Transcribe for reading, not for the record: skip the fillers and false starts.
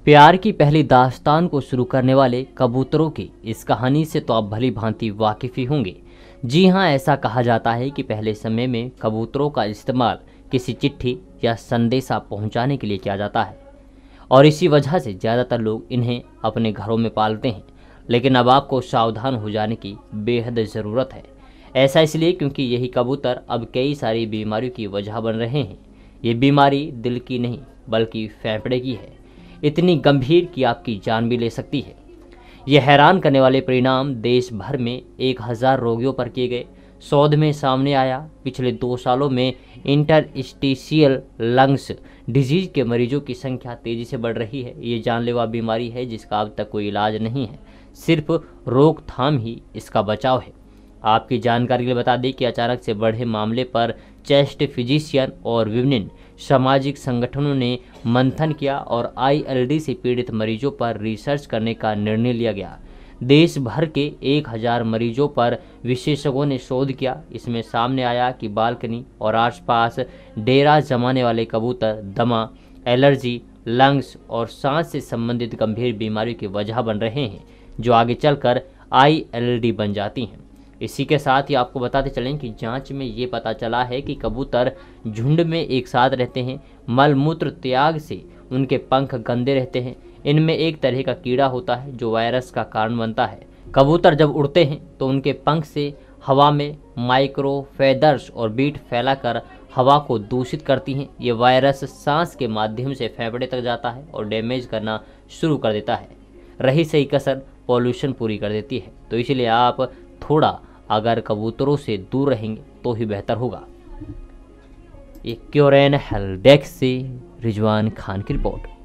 प्यार की पहली दास्तान को शुरू करने वाले कबूतरों की इस कहानी से तो आप भली भांति वाकिफ ही होंगे। जी हाँ, ऐसा कहा जाता है कि पहले समय में कबूतरों का इस्तेमाल किसी चिट्ठी या संदेशा पहुंचाने के लिए किया जाता है और इसी वजह से ज़्यादातर लोग इन्हें अपने घरों में पालते हैं। लेकिन अब आपको सावधान हो जाने की बेहद ज़रूरत है। ऐसा इसलिए क्योंकि यही कबूतर अब कई सारी बीमारियों की वजह बन रहे हैं। ये बीमारी दिल की नहीं बल्कि फेफड़े की है, इतनी गंभीर कि आपकी जान भी ले सकती है। ये हैरान करने वाले परिणाम देश भर में 1000 रोगियों पर किए गए शोध में सामने आया। पिछले 2 सालों में इंटरस्टिशियल लंग्स डिजीज के मरीजों की संख्या तेजी से बढ़ रही है। ये जानलेवा बीमारी है जिसका अब तक कोई इलाज नहीं है, सिर्फ रोकथाम ही इसका बचाव है। आपकी जानकारी के लिए बता दें कि अचानक से बढ़े मामले पर चेस्ट फिजिशियन और विभिन्न सामाजिक संगठनों ने मंथन किया और ILD से पीड़ित मरीजों पर रिसर्च करने का निर्णय लिया गया। देश भर के 1000 मरीजों पर विशेषज्ञों ने शोध किया। इसमें सामने आया कि बालकनी और आसपास डेरा जमाने वाले कबूतर दमा, एलर्जी, लंग्स और सांस से संबंधित गंभीर बीमारियों की वजह बन रहे हैं, जो आगे चलकर ILD बन जाती हैं। इसी के साथ ही आपको बताते चलें कि जांच में ये पता चला है कि कबूतर झुंड में एक साथ रहते हैं। मल मूत्र त्याग से उनके पंख गंदे रहते हैं। इनमें एक तरह का कीड़ा होता है जो वायरस का कारण बनता है। कबूतर जब उड़ते हैं तो उनके पंख से हवा में माइक्रो फीदर्स और बीट फैलाकर हवा को दूषित करती हैं। ये वायरस सांस के माध्यम से फेफड़े तक जाता है और डैमेज करना शुरू कर देता है। रही सही कसर पॉल्यूशन पूरी कर देती है। तो इसलिए आप थोड़ा अगर कबूतरों से दूर रहेंगे तो ही बेहतर होगा। ये क्योरेन हेल्प डेस्क से रिजवान खान की रिपोर्ट।